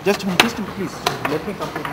Just a minute, please. Let me complete.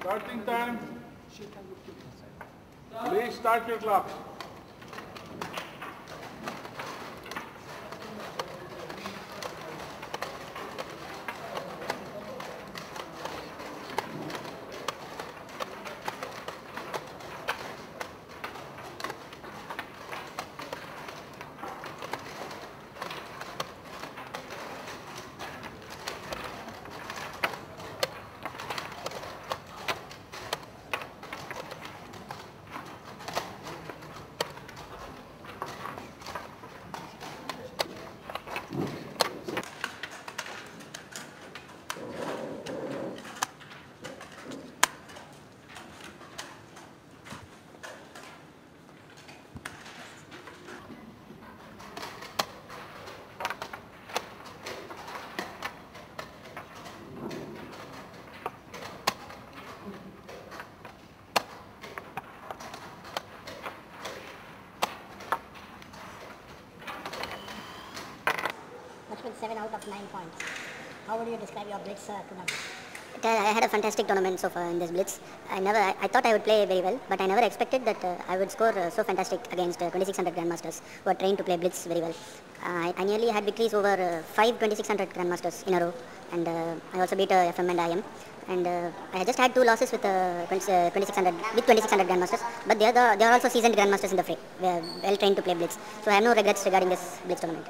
Starting time. Please start your clock. With 7 out of 9 points. How would you describe your Blitz tournament? I had a fantastic tournament so far in this Blitz. I thought I would play very well, but I never expected that I would score so fantastic against 2600 Grandmasters who are trained to play Blitz very well. I nearly had victories over 5 2600 Grandmasters in a row, and I also beat FM and IM. And I just had 2 losses with 2600 Grandmasters, but they are also seasoned Grandmasters in the fray. They are well trained to play Blitz, so I have no regrets regarding this Blitz tournament.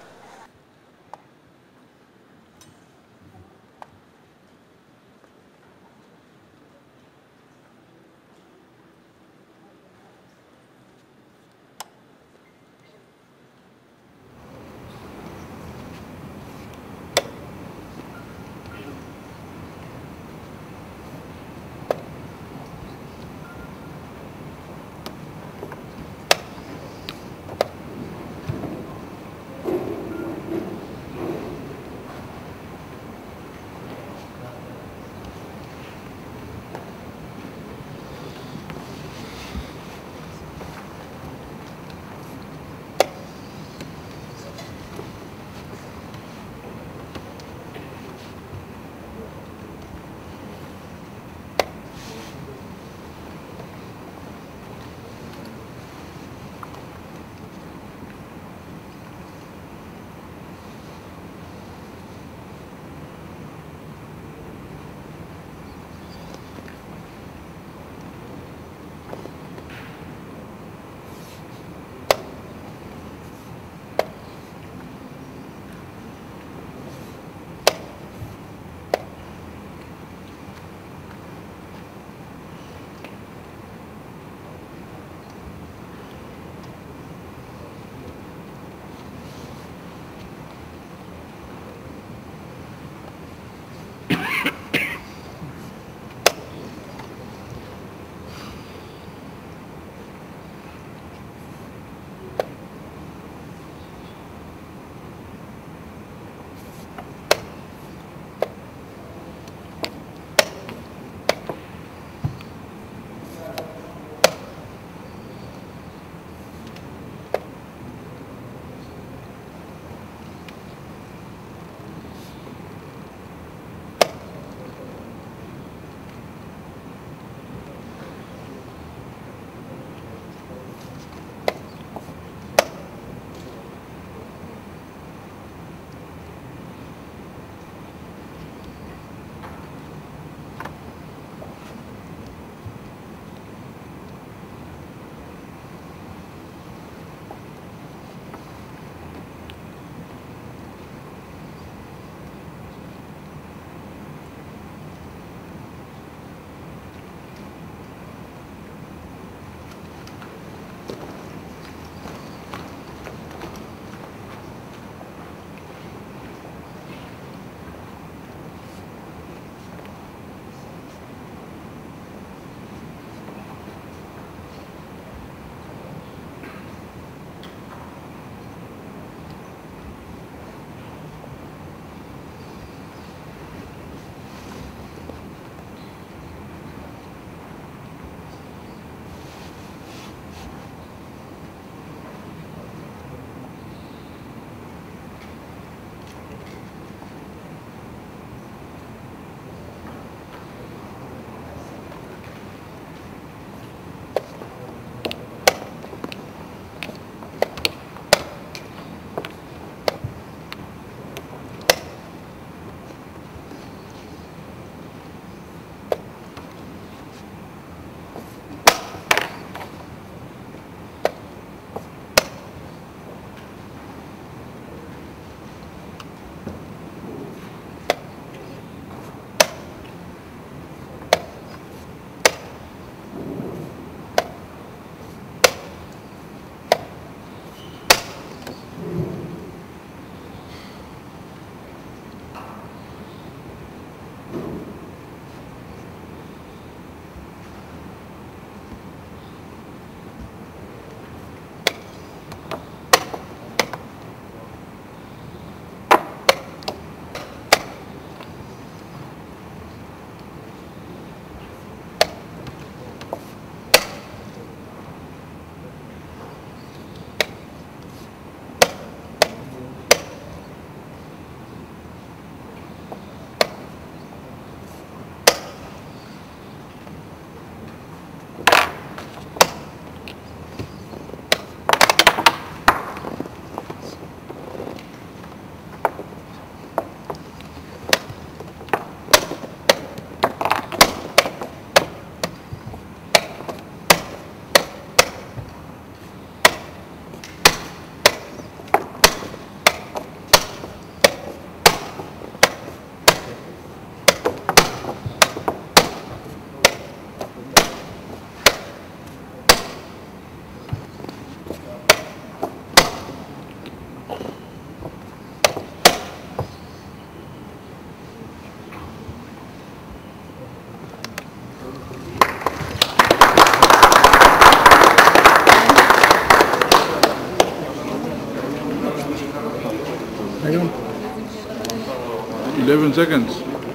11 seconds.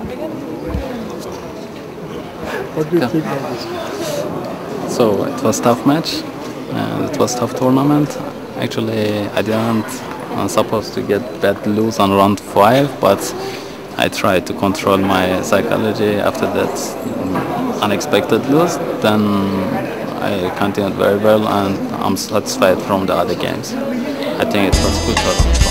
What do you think of this? So it was tough match, and it was tough tournament. Actually, I didn't supposed to get bad lose on round 5, but I tried to control my psychology after that unexpected lose. Then I continued very well, and I'm satisfied from the other games. I think it was good tournament.